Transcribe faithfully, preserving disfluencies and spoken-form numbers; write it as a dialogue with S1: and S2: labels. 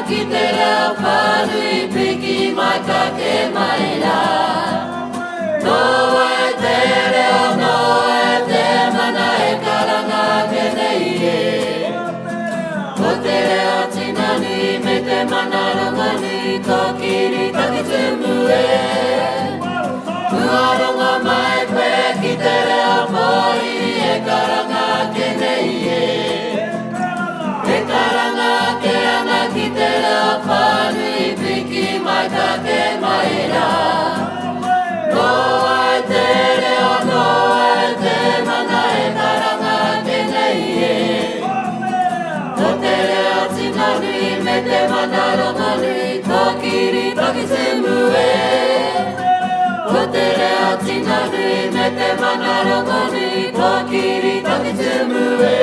S1: ki te reo whanui piki mai ka ke mai rā. Noa e te reo, noa e te mana e karanga ke nei e. Ko te reo tina nui me te mana ronga nui ko kiri taki te mue. Mua ronga mai koe ki te reo poi e karanga ke nei e. E karanga ke ana ki te reo whanui piki mai ka ke mai rā. Noa e te reo, noa e te mana e karanga ke nei e. Ko te reo tina nui me te mana ronga nui ko kiri taki te mue. Ko te reo tina nui me te mana ronga nui ko kiri taki te mue.